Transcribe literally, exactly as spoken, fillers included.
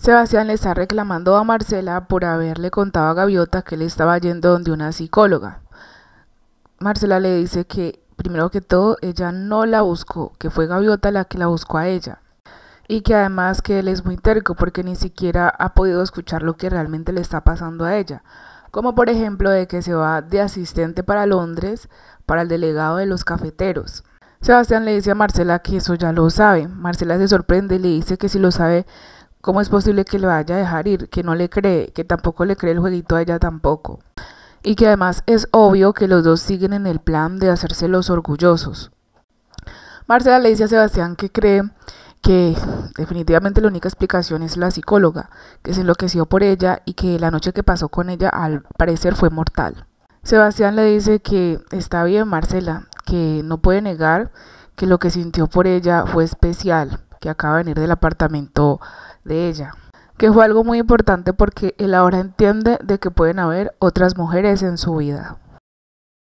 Sebastián le está reclamando a Marcela por haberle contado a Gaviota que él estaba yendo donde una psicóloga. Marcela le dice que, primero que todo, ella no la buscó, que fue Gaviota la que la buscó a ella. Y que además que él es muy terco porque ni siquiera ha podido escuchar lo que realmente le está pasando a ella. Como por ejemplo de que se va de asistente para Londres para el delegado de los cafeteros. Sebastián le dice a Marcela que eso ya lo sabe. Marcela se sorprende y le dice que si lo sabe, ¿cómo es posible que le vaya a dejar ir? Que no le cree, que tampoco le cree el jueguito a ella tampoco. Y que además es obvio que los dos siguen en el plan de hacerse los orgullosos. Marcela le dice a Sebastián que cree que definitivamente la única explicación es la psicóloga, que se enloqueció por ella y que la noche que pasó con ella al parecer fue mortal. Sebastián le dice que está bien, Marcela, que no puede negar que lo que sintió por ella fue especial, que acaba de venir del apartamento de ella, que fue algo muy importante porque él ahora entiende de que pueden haber otras mujeres en su vida.